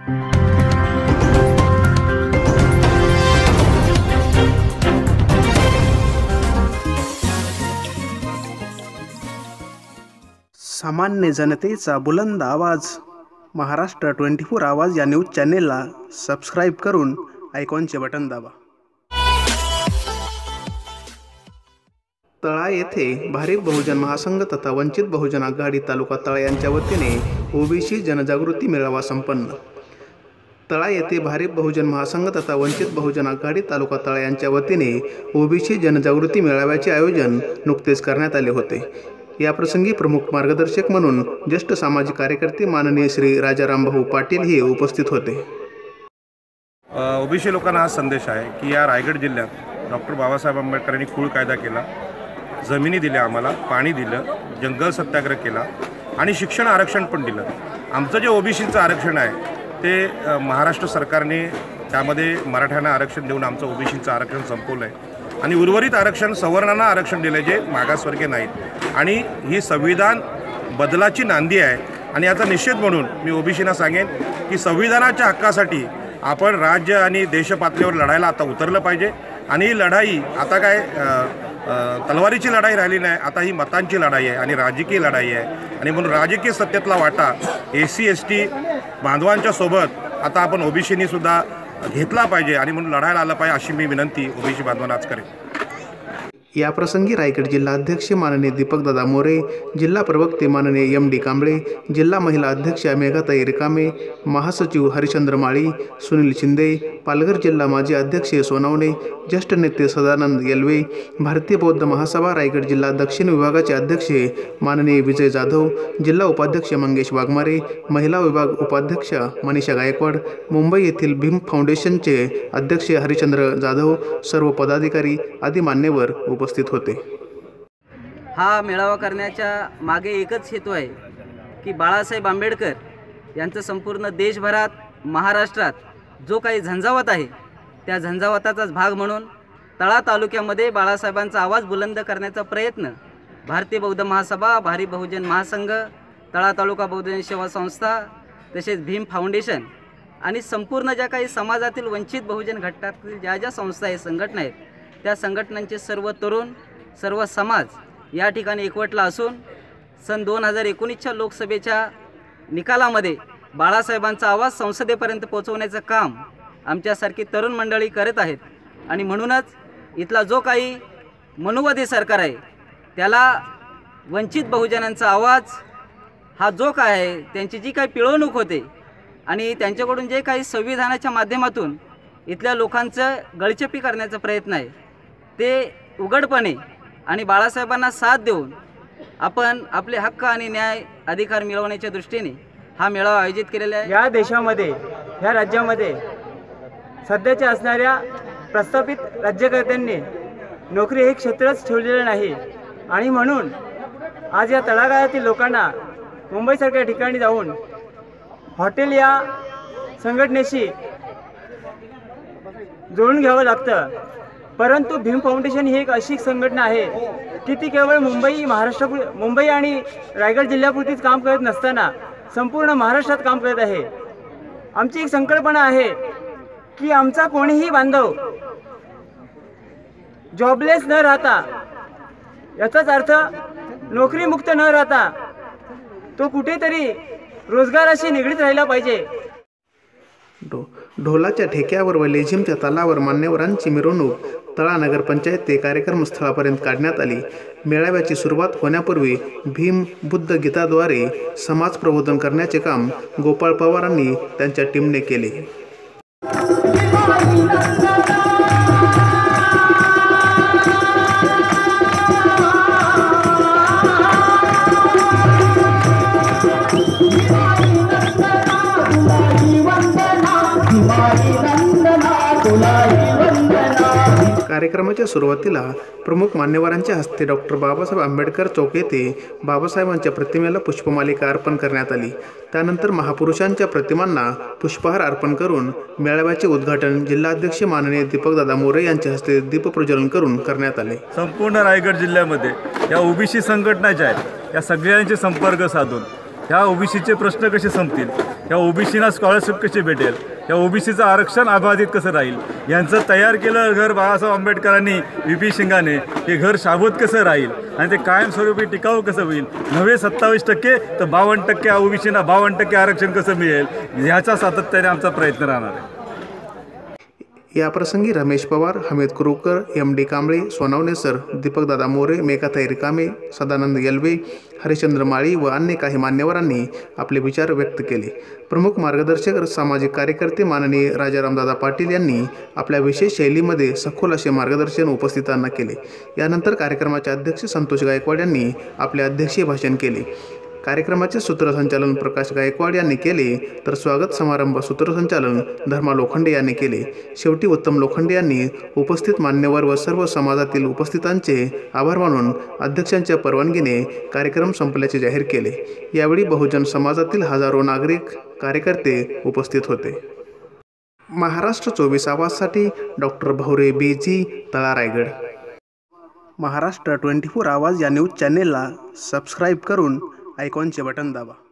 सामान्य जनतेचा बुलंद आवाज महाराष्ट्र 24 आवाज या न्यूज चॅनेलला सबस्क्राईब करून आयकॉनचे बटन दाबा। तळा येथे भारिप बहुजन महासंघ तथा वंचित बहुजन आघाडी तालुका तळा यांच्या वतीने ओबीसी जनजागृती मेळावा संपन्न। तळा येथे भारिप बहुजन महासंघ तथा वंचित बहुजन आघाडी तालुका तळा यांच्या वतीने ओबीसी जनजागृती मेळाव्याचे आयोजन नुकतेच करण्यात आले होते। या प्रसंगी प्रमुख मार्गदर्शक म्हणून ज्येष्ठ सामाजिक कार्यकर्ते माननीय श्री राजारामभाऊ पाटील हे उपस्थित होते। ओबीसी लोकांना हा संदेश आहे की या रायगड जिल्ह्यात डॉक्टर बाबासाहेब आंबेडकरांनी कुळ कायदा केला, जमिनी दिल्या, आम्हाला पाणी दिलं, जंगल सत्याग्रह केला आणि शिक्षण आरक्षण पण दिलं। आमचं जे ओबीसीचं आरक्षण आहे ते महाराष्ट्र सरकारने त्यामध्ये मराठ्यांना आरक्षण देऊन आमचं ओबीसीचं आरक्षण संपवलं आहे आणि उर्वरित आरक्षण सवर्णांना आरक्षण दिलं जे मागासवर्गीय नाहीत आणि ही संविधान बदलाची नांदी आहे। आणि याचा निषेध म्हणून मी ओबीसीना सांगेन की संविधानाच्या हक्कासाठी आपण राज्य आणि देश पातळीवर लढायला आता उतरलं पाहिजे आणि ही लढाई आता काय तलवारीची लढाई राहिली नाही, आता ही मतांची लढाई आहे आणि राजकीय लढाई आहे। आणि म्हणून राजकीय सत्तेतला वाटा SC ST बांधवांच्या सोबत आता आपण ओबीसीनी सुद्धा घेतला पाहिजे आणि म्हणून लढायला आलं पाहिजे अशी मी विनंती ओबीसी बांधवांना आज करेन। या प्रसंगी रायगड जिल्हा अध्यक्ष माननीय दीपकदादा मोरे, जिल्हा प्रवक्ते माननीय MD कांबळे, जिल्हा महिला अध्यक्ष मेघाताई रिकामे, महासचिव हरिचंद्र माळी, सुनील शिंदे, पालघर जिल्हा माजी अध्यक्ष सोनावणे, ज्येष्ठ नेते सदानंद येलवे, भारतीय बौद्ध महासभा रायगड जिल्हा दक्षिण विभागाचे अध्यक्ष माननीय विजय जाधव, जिल्हा उपाध्यक्ष मंगेश वाघमारे, महिला विभाग उपाध्यक्ष मनीषा गायकवाड, मुंबई येथील भीम फाउंडेशनचे अध्यक्ष हरिचंद्र जाधव, सर्व पदाधिकारी आदी मान्यवर उपस्थित होते। हा मेळावा करण्याच्या मागे एकच हेतू आहे की बाळासाहेब आंबेडकर यांचं संपूर्ण देशभरात, महाराष्ट्रात जो काही झंझावात आहे त्या झंझावाताचाच भाग म्हणून तळा तालुक्यामध्ये बाळासाहेबांचा आवाज बुलंद करण्याचा प्रयत्न भारतीय बौद्ध महासभा, भारिप बहुजन महासंघ, तळा तालुका बौद्ध सेवा संस्था तसेच भीम फाउंडेशन आणि संपूर्ण ज्या काही समाजातील वंचित बहुजन घटकातील ज्या संस्था आहेत, संघटना आहेत, त्या संघटनांचे सर्व तरुण, सर्व समाज या ठिकाणी एकवटला असून सन 2019च्या लोकसभेच्या निकालामध्ये बाळासाहेबांचा आवाज संसदेपर्यंत पोहोचवण्याचं काम आमच्यासारखी तरुण मंडळी करत आहेत। आणि म्हणूनच इथला जो काही मनुवादी सरकार आहे त्याला वंचित बहुजनांचा आवाज हा जो काय आहे, त्यांची जी काही पिळवणूक होते आणि त्यांच्याकडून जे काही संविधानाच्या माध्यमातून इथल्या लोकांचं गळचेपी करण्याचा प्रयत्न आहे ते उघडपणे आणि बाळासाहेबांना साथ देऊन आपण आपले हक्क आणि न्याय अधिकार मिळवण्याच्या दृष्टीने हा मेळावा आयोजित केलेला आहे। या देशामध्ये, या राज्यामध्ये सध्याच्या असणाऱ्या प्रस्थापित राज्यकर्त्यांनी नोकरी हे क्षेत्रच ठेवलेलं नाही आणि म्हणून आज या तळागाळातील लोकांना मुंबईसारख्या ठिकाणी जाऊन हॉटेल या संघटनेशी जोडून घ्यावं लागतं। परंतु भीम फाउंडेशन ही एक अशी संघटना आहे की ती केवळ मुंबई आणि रायगड जिल्ह्यापुरतीच काम करत नसताना संपूर्ण महाराष्ट्रात काम करत आहे। आमची एक संकल्पना आहे की आमचा कोणीही बांधव जॉबलेस न राहता, याचाच अर्थ नोकरीमुक्त न राहता तो कुठेतरी रोजगाराशी निगडीत राहिला पाहिजे। ढोलाच्या ठेक्यावर व लेझिमच्या तालावर मान्यवरांची मिरवणूक तळा नगरपंचायत ते कार्यक्रम स्थळापर्यंत काढण्यात आली। मेळाव्याची सुरुवात होण्यापूर्वी भीम बुद्ध गीताद्वारे समाज प्रबोधन करण्याचे काम गोपाळ पवारांनी त्यांच्या टीमने केले। कार्यक्रमाच्या सुरुवातीला प्रमुख मान्यवरांच्या हस्ते डॉक्टर बाबासाहेब आंबेडकर चौक येथे बाबासाहेबांच्या प्रतिमेला पुष्पमालिका अर्पण करण्यात आली। त्यानंतर महापुरुषांच्या प्रतिमांना पुष्पहार अर्पण करून मेळाव्याचे उद्घाटन जिल्हाध्यक्ष माननीय दीपकदादा मोरे यांच्या हस्ते दीपप्रज्वलन करून करण्यात आले। संपूर्ण रायगड जिल्ह्यामध्ये या ओबीसी संघटना ज्या आहेत या सगळ्यांचे संपर्क साधून ह्या ओबीसीचे प्रश्न कसे संपतील, ह्या ओबीसीना स्कॉलरशिप कशी भेटेल, या ओबीसीचं आरक्षण अबाधित कसं राहील, यांचं तयार केलं घर बाळासाहेब आंबेडकरांनी व्ही.पी. सिंगाने हे घर शाबूत कसं राहील आणि ते कायमस्वरूपी टिकाऊ कसं होईल, नव्हे 27% तर 52% ओबीसीना 52% आरक्षण कसं मिळेल, ह्याचा सातत्याने आमचा प्रयत्न राहणार आहे. याप्रसंगी रमेश पवार, हमीद कुरुकर, एम.डी. कांबळे, सोनावणे सर, दीपकदादा मोरे, मेघाताई रिकामे, सदानंद येलवे, हरिश्चंद्र माळी व अन्य काही मान्यवरांनी आपले विचार व्यक्त केले. प्रमुख मार्गदर्शक सामाजिक कार्यकर्ते माननीय राजारामदादा पाटील यांनी आपल्या विशेष शैलीमध्ये सखोल असे मार्गदर्शन उपस्थितांना केले. यानंतर कार्यक्रमाचे अध्यक्ष संतोष गायकवाड यांनी आपले अध्यक्षीय भाषण केले. कार्यक्रमाचे सूत्रसंचालन प्रकाश गायकवाड यांनी केले, तर स्वागत समारंभ सूत्रसंचालन धर्मा लोखंडे यांनी केले. शेवटी उत्तम लोखंडे यांनी उपस्थित मान्यवर व सर्व समाजातील उपस्थितांचे आभार मानून अध्यक्षांच्या परवानगीने कार्यक्रम संपल्याचे जाहीर केले. यावेळी बहुजन समाजातील हजारो नागरिक कार्यकर्ते उपस्थित होते. महाराष्ट्र 24 आवाजसाठी डॉक्टर भवरे BG, तळा, रायगड. महाराष्ट्र 24 आवाज या न्यूज चॅनेलला सबस्क्राईब करून आयकॉनचे बटन दाबा.